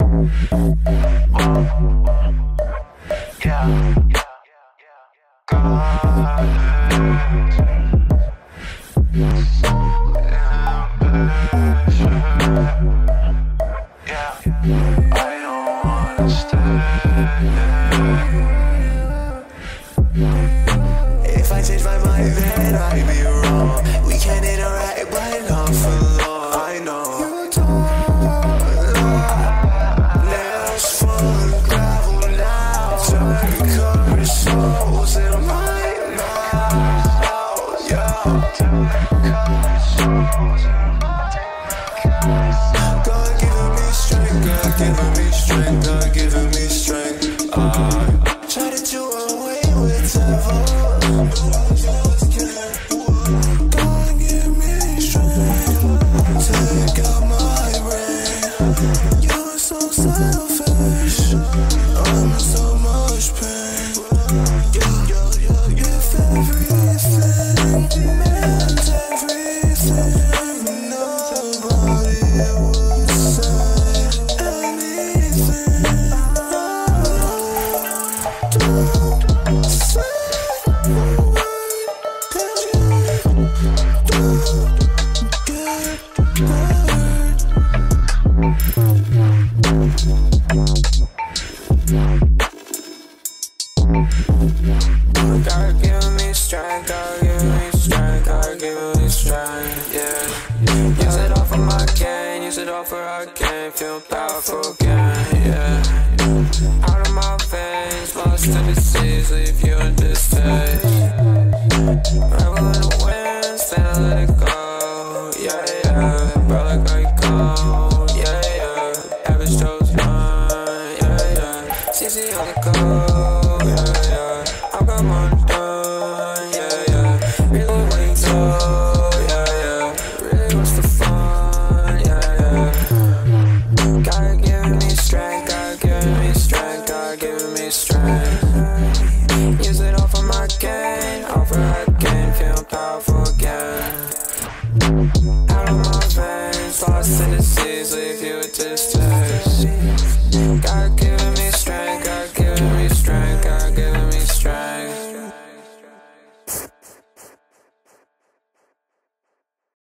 If I change my mind, then I'd be wrong. We can't interact, but not for long. I know you don't lie. Nails full of gravel now. Turn color souls in my mouth. Yeah. God giving me strength, God giving me strength, God giving me strength. Try to do away with devil. God give me strength. Take out my brain. You're so selfish. I'm in so much pain. You give everything, demands everything. Nobody would say anything. Don't say a word, 'cause you don't get hurt. God give me strength, God give me strength, God give me strength, yeah. Use it all for my gain, use it all for our gain. Feel powerful again, yeah. Out of my veins, lost in the seas, leave you in this stage. Rebel in the wind, stand and let it go, yeah, yeah. Bro, like I go, yeah, yeah. Average toes run, yeah, yeah. CC on the go.